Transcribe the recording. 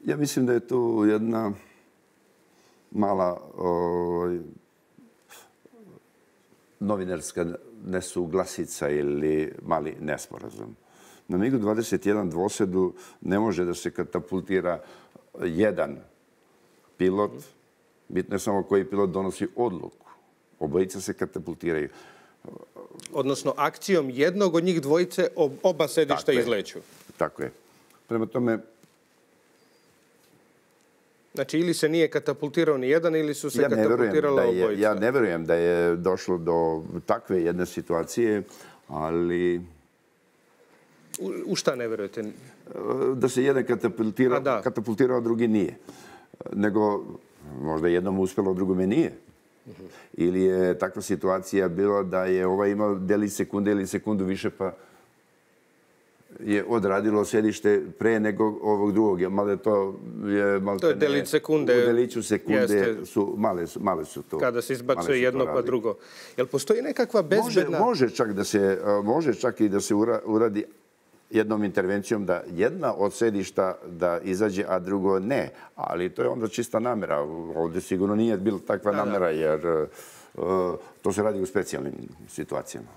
Ja mislim da je tu jedna mala novinarska nesuglasica ili mali nesporazum. Na MiG-u 21 dvosedu ne može da se katapultira jedan pilot. Bitno je samo koji pilot donosi odluku. Obojica se katapultiraju. Odnosno, akcijom jednog od njih dvojice oba sedišta izleću. Tako je. Prema tome... Znači, ili se nije katapultirao ni jedan, ili su se katapultirala obojica. Ja ne verujem da je došlo do takve jedne situacije, ali... U šta ne verujete? Da se jedan katapultirao, a drugi nije. Nego možda jednom uspjelo, a drugome nije. Ili je takva situacija bila da je ovaj imao delić sekunde ili sekundu više, pa je odradilo sedište pre nego ovog drugog. Mada to je... To je delić sekunde. U deliću sekunde male su to. Kada se izbacuje jedno pa drugo. Jel postoji nekakva bezbedna... Može čak i da se uradi jednom intervencijom da jedna od sedišta da izađe, a drugo ne. Ali to je onda čista namera. Ovdje sigurno nije bila takva namera, jer to se radi u specijalnim situacijama.